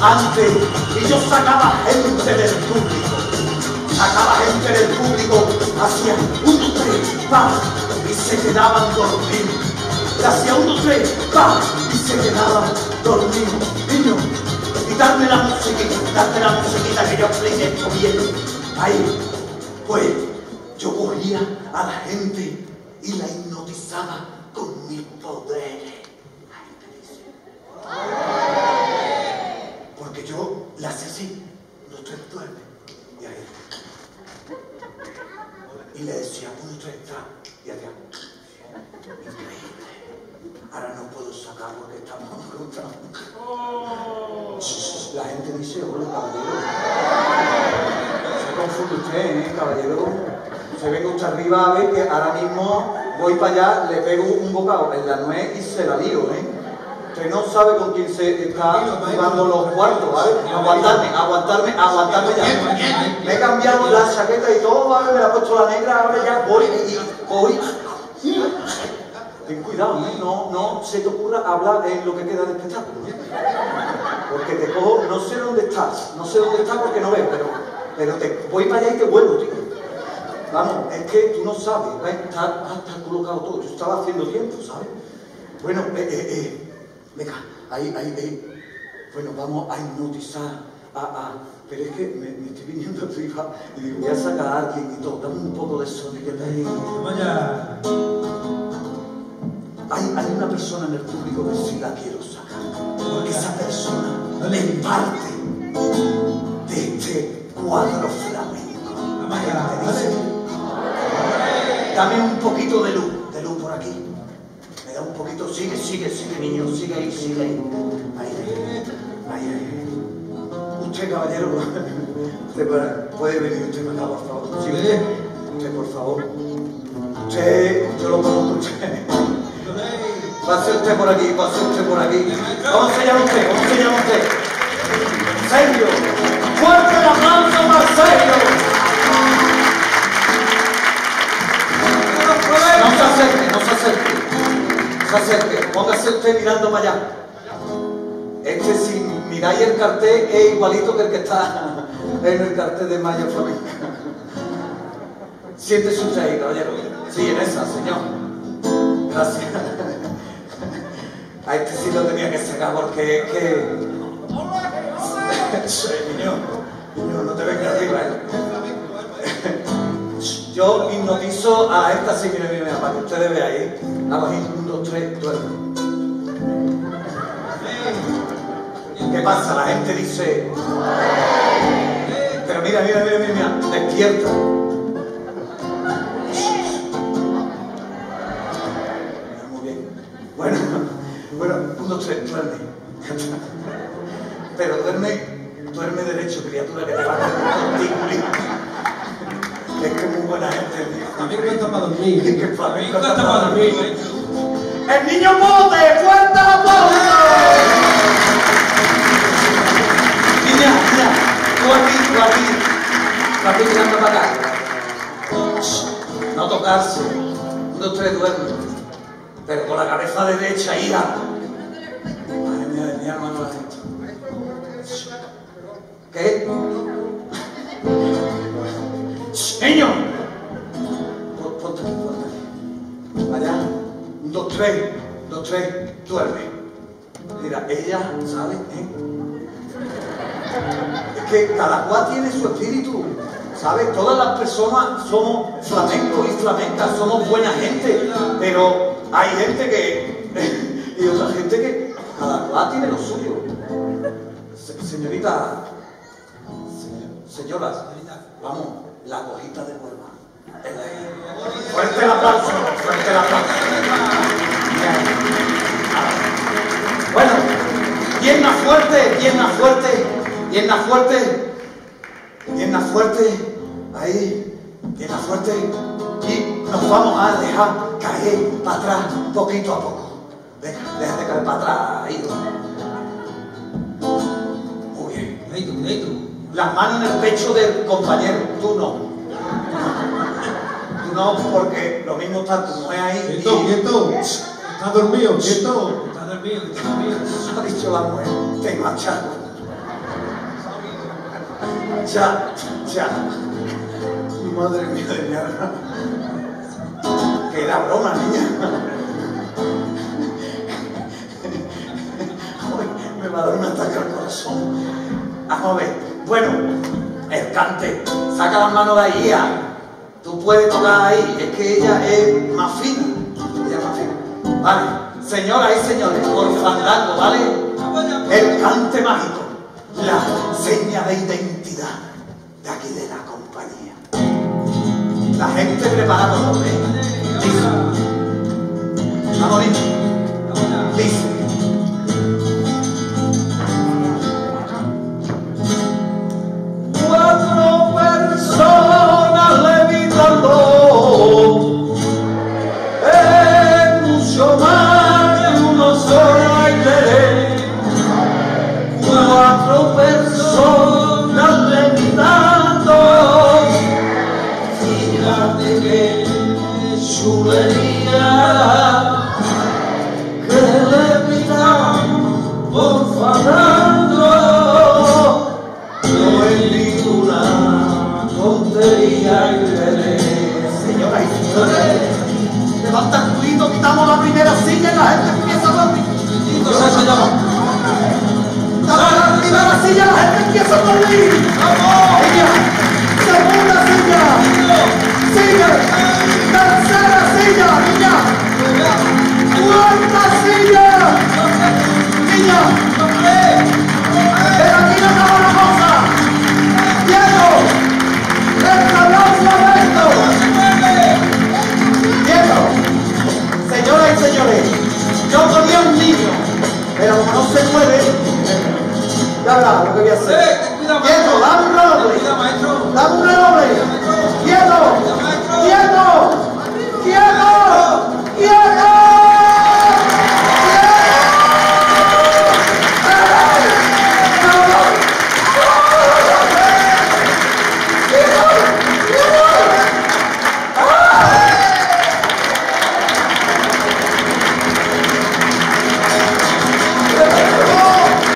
antes, y yo sacaba gente del público. Sacaba gente del público, hacía 1, 3, ¡pam! Y se quedaban dormidos. Y hacía 1, 3, ¡pam! Y se quedaban dormidos. Niños, y darme la musiquita que yo expliqué esto bien. Ahí, pues, yo cogía a la gente y la hipnotizaba con mis poderes. Porque yo la hacía así, no te duermes. Y ahí. Y le decía, 1, 3, y hacía. Increíble. Ahora no puedo sacar porque estamos encontrando. La gente dice, hola, caballero. Se confunde usted, caballero. Se venga usted arriba a ver que ahora mismo voy para allá, le pego un bocado en la nuez y se la lío, Usted no sabe con quién se está jugando los cuartos, ¿vale? Aguantarme ya. Me he cambiado la chaqueta y todo, ¿vale? Me la he puesto la negra, ahora ya voy. Ten cuidado, no se te ocurra hablar en lo que queda de espectáculo, porque te cojo, no sé dónde estás porque no veo, pero te voy para allá y te vuelvo, tío. Vamos, es que tú no sabes, está colocado todo, yo estaba haciendo tiempo, ¿sabes? Bueno, venga, ahí, bueno, vamos a hipnotizar, pero es que me estoy viniendo arriba y digo, voy a sacar a alguien y todo, dame un poco de sonido ahí. Vaya. Hay una persona en el público que sí la quiero sacar, porque esa persona es parte de este cuadro flamenco. Dame un poquito de luz por aquí. Me da un poquito, sigue niño, sigue ahí. Ahí. Usted, caballero, usted puede venir usted acá, por favor. Sí, usted, por favor. Usted lo conozco usted. Pase usted por aquí. ¿Cómo se llama usted? Sergio. ¡Fuerte el aplauso para Sergio! No se acerque. Póngase usted mirando para allá. Si miráis el cartel, es igualito que el que está en el cartel de Maya Flamenca. Siéntese usted ahí, caballero. Sí, en esa, señor. Gracias. A este sí lo tenía que sacar porque es que... Niño, no te vengas arriba, Yo hipnotizo a esta, sí, mira, para que ustedes vean ahí. Hago así, 1, 2, 3, duerme. ¿Qué pasa? La gente dice... Pero mira, despierta. Muy bien. Bueno, 1, 2, 3, duerme. Pero duerme derecho, criatura, que te va a contigo. Es que muy buena gente, tío. A mí me gusta para dormir. Es que para mí me gusta para dormir. ¡El niño Pote! ¡Fuerte el aplauso! Niña, tú aquí tirando para acá. No tocarse. 1, 2, 3, duerme. Pero con la cabeza derecha, ira. Madre mía de mi hermano la gente. ¿Qué? ¡Niño! Ponte aquí. Allá. 1, 2, 3, duerme. Mira, ella, ¿sabes? Es que cada cual tiene su espíritu, ¿sabes? Todas las personas somos flamencos y flamencas, somos buena gente, pero hay gente que... y otra gente que cada cual tiene lo suyo. Señoras, vamos, la cojita de Huelva. Fuerte el aplauso. Bueno, piernas fuerte, ahí, piernas fuerte, y nos vamos a dejar caer para atrás poquito a poco. Venga, déjate caer para atrás, ahí. Muy bien. Las manos en el pecho del compañero, tú no. No, porque lo mismo está tu mujer ahí. Quieto. Está dormido, quieto. Ha dicho la mujer, te marchas. Ya. Madre mía de mi alma. Que era broma, niña. Me va a dar un ataque al corazón. Vamos a ver. Bueno, el cante. Saca las manos de ahí, ya. Tú puedes tocar ahí. Es que ella es más fina. Ella es más fina. Vale. Señoras y señores, por fandango, ¿vale? El cante mágico. La seña de identidad de aquí de la compañía. La gente preparada, ¿no? Dice. Vamos bien. Dice. Cuatro personas levitando, es mucho más que uno solo aire. Cuatro personas levitando, fíjate que chulería, que levitan por fandango. No es ninguna tontería y señora y señores, levanta el culito, quitamos la primera silla y la gente empieza a dormir. La primera silla, la gente empieza a dormir. Segunda silla, tercera silla, niña, cuarta silla, niña. Pero aquí no acaba la cosa. ¡Quiero! ¡El aplauso a esto! ¡Quiero! Señoras y señores, yo ponía un niño, pero como no se mueve, ya verá lo que voy a hacer.